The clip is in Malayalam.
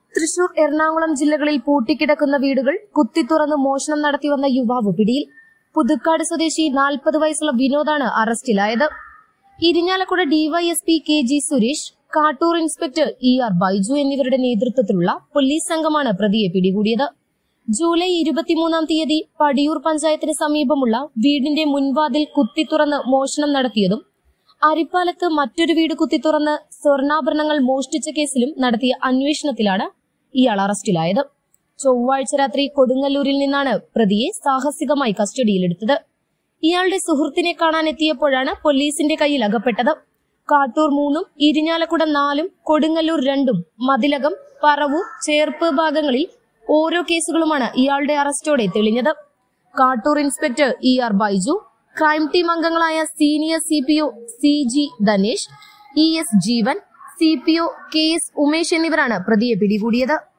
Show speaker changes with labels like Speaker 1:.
Speaker 1: തൃശൂർ, എറണാകുളം ജില്ലകളിൽ പൂട്ടിക്കിടക്കുന്ന വീടുകൾ കുത്തിത്തുറന്ന് മോഷണം നടത്തിവന്ന യുവാവ് പിടിയിൽ. പുതുക്കാട് സ്വദേശി 40 വയസ്സുള്ള വിനോദാണ് അറസ്റ്റിലായത്. Irinjalakuda DYSP K G. Suresh, Kattoor inspector E R. Baiju എന്നിവരുടെ നേതൃത്വത്തിലുള്ള പോലീസ് സംഘമാണ് പ്രതിയെ പിടികൂടിയത്. ജൂലൈ 23-ാം തീയതി പടിയൂർ പഞ്ചായത്തിന് സമീപമുള്ള വീടിന്റെ മുൻവാതിൽ കുത്തിത്തുറന്ന് മോഷണം നടത്തിയതും അരിപ്പാലത്ത് മറ്റൊരു വീട് കുത്തിത്തുറന്ന് സ്വർണ്ണാഭരണങ്ങൾ മോഷ്ടിച്ച കേസിലും നടത്തിയ അന്വേഷണത്തിലാണ് ഇയാൾ അറസ്റ്റിലായത്. ചൊവ്വാഴ്ച രാത്രി കൊടുങ്ങല്ലൂരിൽ നിന്നാണ് പ്രതിയെ സാഹസികമായി കസ്റ്റഡിയിലെടുത്തത്. ഇയാളുടെ സുഹൃത്തിനെ കാണാനെത്തിയപ്പോഴാണ് പോലീസിന്റെ കയ്യിൽ അകപ്പെട്ടത്. കാട്ടൂർ 3-ഉം ഇരിഞ്ഞാലക്കുട 4-ഉം കൊടുങ്ങല്ലൂർ 2-ഉം മതിലകം, പറവൂർ, ചേർപ്പ് ഭാഗങ്ങളിൽ ഓരോ കേസുകളുമാണ് ഇയാളുടെ അറസ്റ്റോടെ തെളിഞ്ഞത്. Kattoor inspector E R. Baiju, crime team അംഗങ്ങളായ senior CPO CG Dhanesh, ES Jeevan, CPO KS Umesh എന്നിവരാണ് പ്രതിയെ പിടികൂടിയത്.